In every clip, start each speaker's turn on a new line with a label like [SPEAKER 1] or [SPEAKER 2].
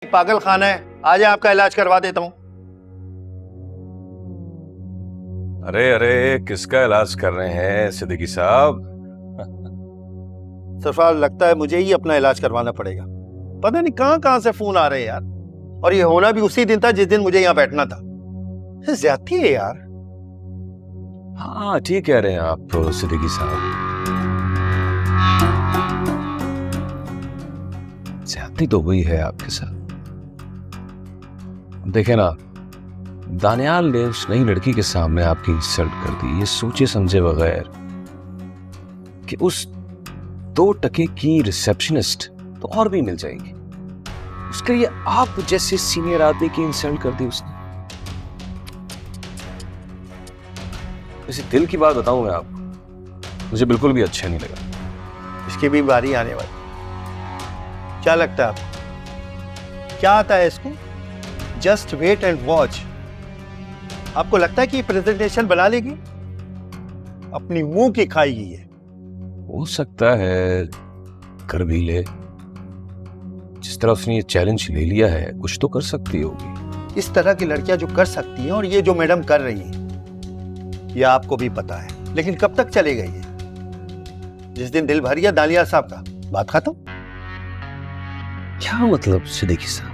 [SPEAKER 1] पागल खाना है, आज आपका इलाज करवा देता हूँ।
[SPEAKER 2] अरे अरे, किसका इलाज कर रहे हैं सिद्दीकी साहब?
[SPEAKER 1] सरफराज, लगता है मुझे ही अपना इलाज करवाना पड़ेगा। पता नहीं कहां कहां से फोन आ रहे हैं यार, और ये होना भी उसी दिन था जिस दिन मुझे यहाँ बैठना था। ज्यादती है यार।
[SPEAKER 2] हाँ, ठीक कह रहे हैं आप सिद्दीकी साहब, ज्यादती तो हुई है आपके साथ। देखे ना, दानियाल ने उस नई लड़की के सामने आपकी इंसल्ट कर दी, ये सोचे समझे बगैर कि उस 2 टके की रिसेप्शनिस्ट तो और भी मिल जाएगी, उसके लिए आप जैसे सीनियर आदमी की इंसल्ट कर दी उसने। वैसे दिल की बात बताऊं मैं आपको, मुझे बिल्कुल भी अच्छा नहीं लगा।
[SPEAKER 1] इसकी भी बारी आने वाली। क्या लगता है आपको, क्या आता है इसको? Just wait and watch. आपको लगता है कि प्रेजेंटेशन बना लेगी? अपनी मुंह की खाएगी ये।
[SPEAKER 2] हो सकता है कर भी ले, जिस तरह उसने ये चैलेंज ले लिया है, कुछ तो कर सकती होगी।
[SPEAKER 1] इस तरह की लड़कियां जो कर सकती हैं, और ये जो मैडम कर रही हैं, ये आपको भी पता है। लेकिन कब तक चलेगा ये? जिस दिन दिल भर गया दानियाल साहब का, बात खत्म।
[SPEAKER 2] क्या मतलब सिद्दीकी साहब,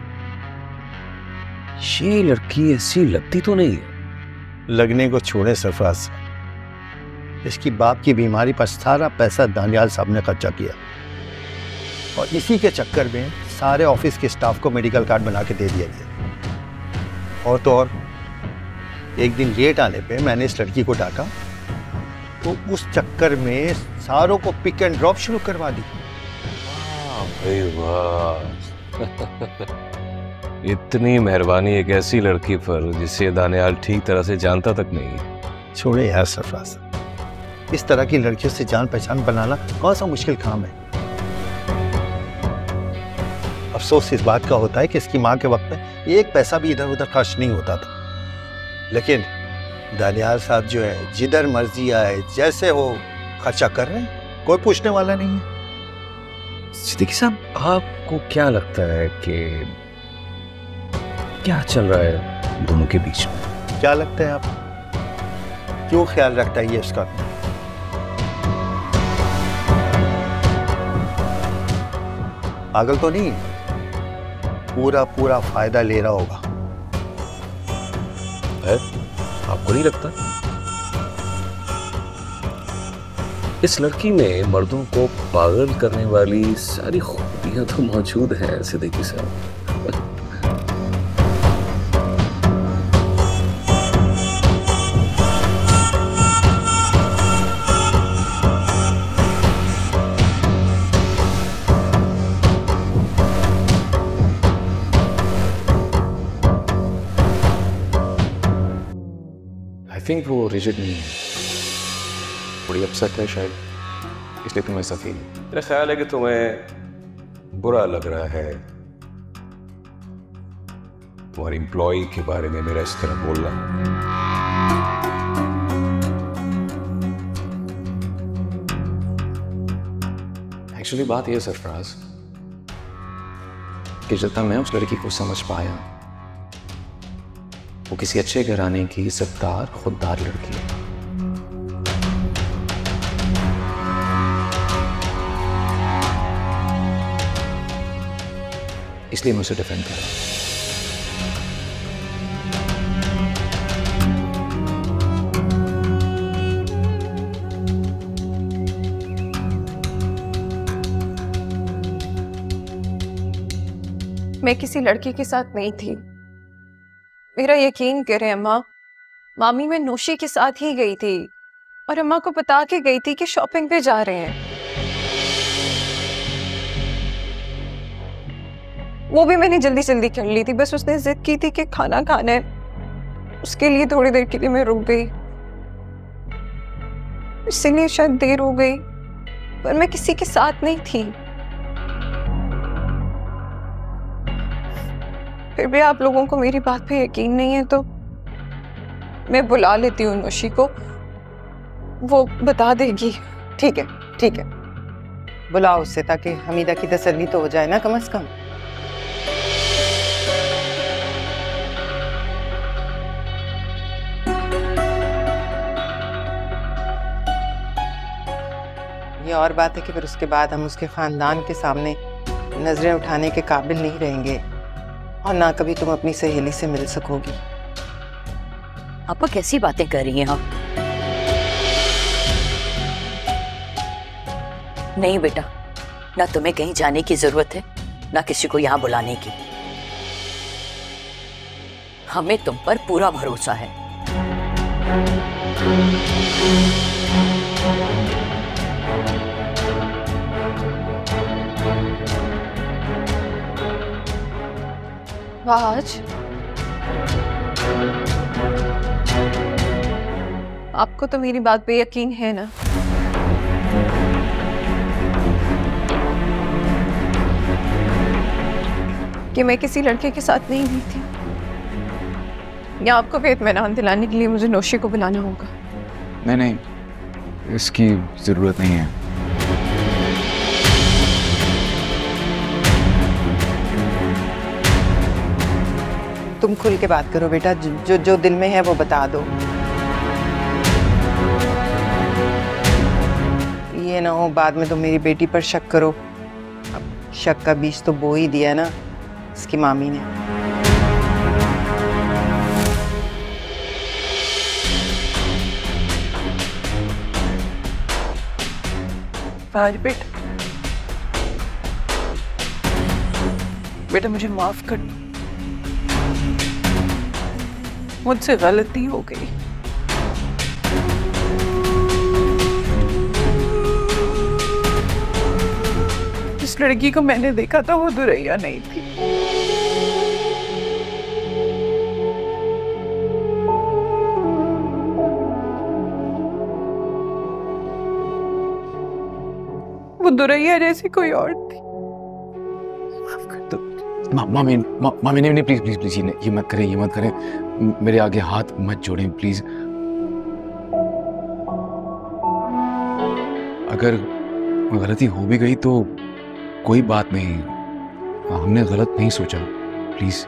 [SPEAKER 2] ये लड़की ऐसी लगती तो नहीं है?
[SPEAKER 1] लगने को छोड़े सरफराज साहब, इसकी बाप की बीमारी पर सारा पैसा दानियाल साहब ने खर्चा किया, और इसी के चक्कर में सारे ऑफिस के स्टाफ को मेडिकल कार्ड बना के दे दिया गया। और तो और, एक दिन लेट आने पे मैंने इस लड़की को डांटा, तो उस चक्कर में सारों को पिक एंड ड्रॉप शुरू करवा दी।
[SPEAKER 2] वाह भाई वाह, इतनी मेहरबानी एक ऐसी लड़की पर जिसे दानियाल ठीक तरह से जानता तक नहीं है।
[SPEAKER 1] छोड़े यार सरफराज साहब, इस तरह की लड़कियों से जान पहचान बनाना कौन सा मुश्किल काम है। अफसोस इस बात का होता है कि इसकी माँ के वक्त में एक पैसा भी इधर उधर खर्च नहीं होता था। लेकिन दानियाल साहब जो है, जिधर मर्जी आए जैसे हो खर्चा कर रहे हैं, कोई पूछने वाला नहीं है।
[SPEAKER 2] सिद्दीकी साहब, आपको क्या लगता है कि क्या चल रहा है दोनों के बीच में?
[SPEAKER 1] क्या लगता है आप? क्यों ख्याल रखता है ये इसका? पागल तो नहीं, पूरा पूरा फायदा ले रहा होगा।
[SPEAKER 2] है? आपको नहीं लगता? इस लड़की में मर्दों को पागल करने वाली सारी खूबियां तो मौजूद हैं सिद्दीकी साहब।
[SPEAKER 3] आई थिंक वो रिजिड नहीं है, थोड़ी अपसेट है शायद, इसलिए तुम्हें ऐसा फील।
[SPEAKER 2] मेरा ख्याल है कि तुम्हें बुरा लग रहा है तुम्हारी एम्प्लॉय के बारे में मेरा इस तरह बोलना।
[SPEAKER 3] एक्चुअली बात यह है सरफराज कि जब तक मैं उस लड़की को समझ पाया, वो किसी अच्छे घराने की इज्जतदार खुददार लड़की है। इसलिए मैं उसे डिफेंड कर रहा हूं।
[SPEAKER 4] मैं किसी लड़की के साथ नहीं थी, मेरा यकीन करें अम्मा। मामी मैं नौशी के साथ ही गई थी, और अम्मा को बता के गई थी कि शॉपिंग पे जा रहे हैं। वो भी मैंने जल्दी जल्दी कर ली थी, बस उसने जिद की थी कि खाना खाना है, उसके लिए थोड़ी देर के लिए मैं रुक गई, इसलिए शायद देर हो गई, पर मैं किसी के साथ नहीं थी। फिर भी आप लोगों को मेरी बात पे यकीन नहीं है तो मैं बुला लेती हूँ नौशी को, वो बता देगी।
[SPEAKER 5] ठीक है, ठीक है, बुलाओ उससे, ताकि हमीदा की तसल्ली तो हो जाए ना कम से कम। ये और बात है कि फिर उसके बाद हम उसके खानदान के सामने नजरें उठाने के काबिल नहीं रहेंगे और ना कभी तुम अपनी सहेली से मिल सकोगी।
[SPEAKER 6] आपा कैसी बातें कर रही हैं आप? नहीं बेटा, ना तुम्हें कहीं जाने की जरूरत है ना किसी को यहाँ बुलाने की। हमें तुम पर पूरा भरोसा है।
[SPEAKER 4] आज आपको तो मेरी बात पे यकीन है ना? कि मैं किसी लड़के के साथ नहीं हुई थी? या आपको भी इत्मीनान दिलाने के लिए मुझे नौशी को बुलाना होगा?
[SPEAKER 3] नहीं नहीं, इसकी जरूरत नहीं है।
[SPEAKER 5] तुम खुल के बात करो बेटा, जो दिल में है वो बता दो। ये ना हो बाद में तुम मेरी बेटी पर शक करो। अब शक का बीज तो बो ही दिया ना इसकी मामी ने।
[SPEAKER 7] आज बेटा मुझे माफ कर दो, मुझसे गलती हो गई। जिस लड़की को मैंने देखा था वो दुरैया नहीं थी। वो दुरैया जैसी कोई और थी।
[SPEAKER 3] मामी नहीं, प्लीज प्लीज प्लीज ये मत करें, ये मत करें। मेरे आगे हाथ मत जोड़ें प्लीज। अगर गलती हो भी गई तो कोई बात नहीं, हमने गलत नहीं सोचा, प्लीज।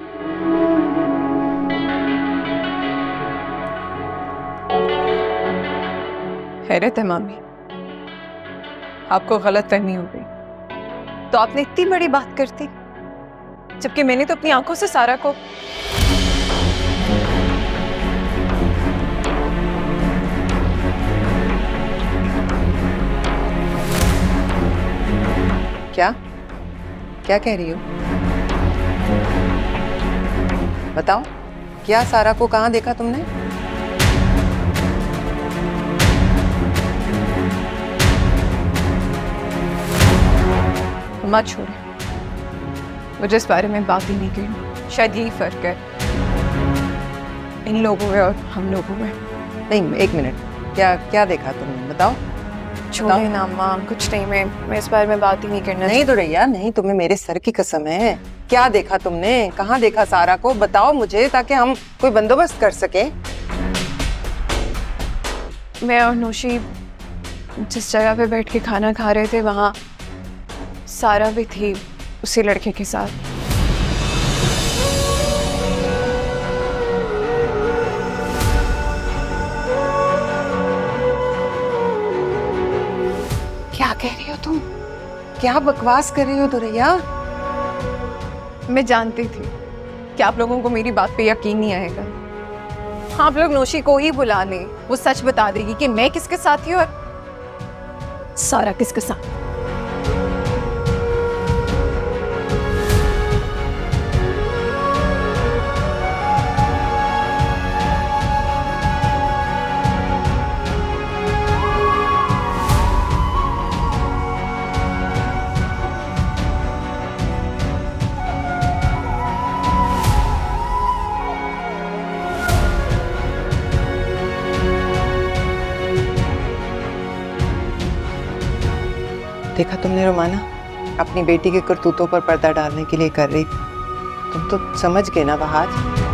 [SPEAKER 4] हैरत है मामी, आपको गलत फहमी हो गई तो आपने इतनी बड़ी बात करती, जबकि मैंने तो अपनी आंखों से सारा को
[SPEAKER 5] क्या क्या कह रही हो? बताओ, क्या सारा को कहाँ देखा तुमने?
[SPEAKER 4] मत छोड़े, मुझे इस बारे में बात ही नहीं करनी। शायद यही फर्क है इन लोगों में और हम लोगों में।
[SPEAKER 5] नहीं, एक मिनट, क्या क्या देखा तुमने? बताओ।
[SPEAKER 4] छोड़े ना अम्मा, कुछ नहीं, मैं इस बारे में बात ही नहीं करना।
[SPEAKER 5] नहीं दुरैया नहीं, तुम्हें मेरे सर की कसम है। क्या देखा तुमने? कहाँ देखा सारा को? बताओ मुझे, ताकि हम कोई बंदोबस्त कर सके।
[SPEAKER 4] मैं और नौशी जिस जगह पे बैठ के खाना खा रहे थे वहाँ सारा भी थी उसी लड़के के साथ।
[SPEAKER 5] क्या कह रही हो तुम? क्या बकवास कर रही हो दुरैया?
[SPEAKER 4] मैं जानती थी कि आप लोगों को मेरी बात पे यकीन नहीं आएगा। आप लोग नौशी को ही बुला लें, वो सच बता देगी कि मैं किसके साथ थी और सारा किसके साथ।
[SPEAKER 5] देखा तुमने रोमाना, अपनी बेटी के करतूतों पर पर्दा डालने के लिए कर रही थी। तुम तो समझ गए ना बहार।